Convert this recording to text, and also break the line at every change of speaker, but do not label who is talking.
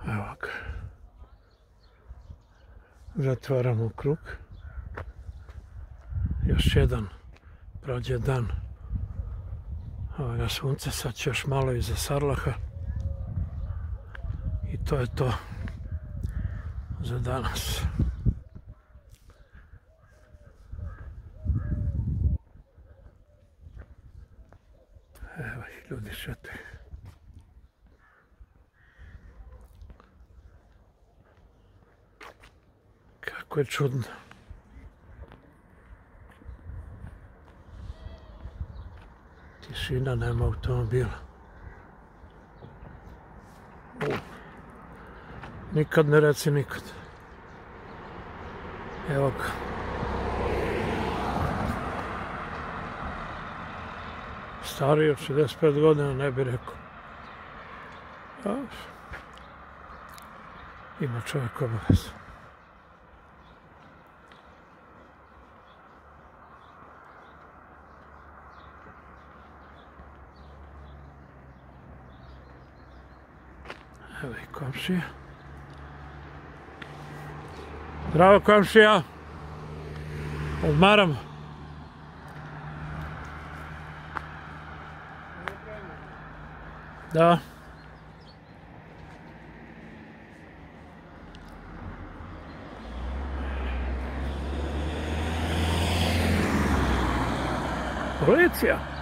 Evo ga. Zatvaramo krug. Još jedan. Prođe dan. Evo ga sunce, sad će još malo iza Sarlaha. I to je to za danas. Evo ih ljudi šetaju. Kako je čudno. Tišina, nema automobila. Nikad ne reci nikad. Evo ga. Stariji od 65 godina ne bi rekao. Ima čovjek obavezu. Evo i komšija. Zdravo komšija. Odmaramo. Da. Policija.